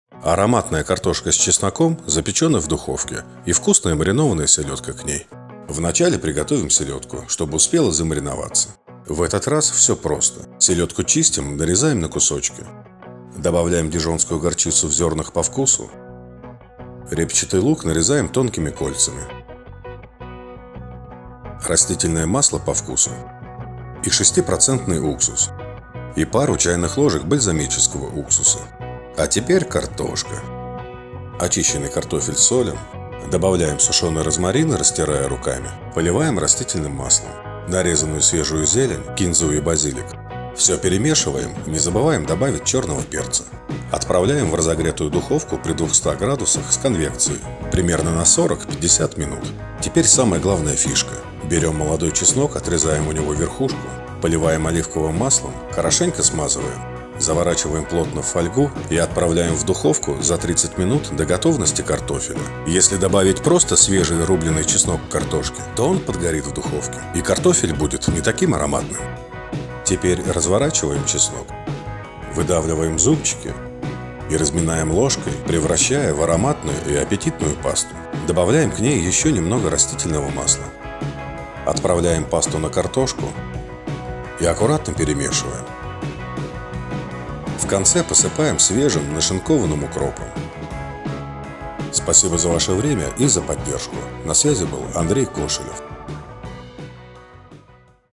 Ароматная картошка с чесноком запечена в духовке и вкусная маринованная селедка к ней. Вначале приготовим селедку, чтобы успела замариноваться. В этот раз все просто. Селедку чистим, нарезаем на кусочки. Добавляем дижонскую горчицу в зернах по вкусу. Репчатый лук нарезаем тонкими кольцами. Растительное масло по вкусу. И 6% уксус. И пару чайных ложек бальзамического уксуса. А теперь картошка. Очищенный картофель солим. Добавляем сушеный розмарин, растирая руками. Поливаем растительным маслом. Нарезанную свежую зелень, кинзу и базилик. Все перемешиваем, не забываем добавить черного перца. Отправляем в разогретую духовку при 200 градусах с конвекцией. Примерно на 40-50 минут. Теперь самая главная фишка. Берем молодой чеснок, отрезаем у него верхушку. Поливаем оливковым маслом, хорошенько смазываем. Заворачиваем плотно в фольгу и отправляем в духовку за 30 минут до готовности картофеля. Если добавить просто свежий рубленый чеснок к картошке, то он подгорит в духовке, и картофель будет не таким ароматным. Теперь разворачиваем чеснок, выдавливаем зубчики и разминаем ложкой, превращая в ароматную и аппетитную пасту. Добавляем к ней еще немного растительного масла. Отправляем пасту на картошку и аккуратно перемешиваем. В конце посыпаем свежим нашинкованным укропом. Спасибо за ваше время и за поддержку. На связи был Андрей Кошелев.